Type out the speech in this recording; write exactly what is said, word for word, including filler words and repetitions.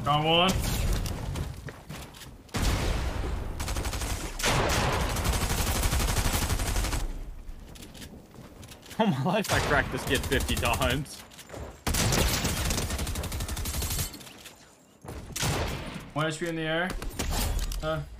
Got one. All my life I cracked this kid fifty times. One H P in the air. Uh.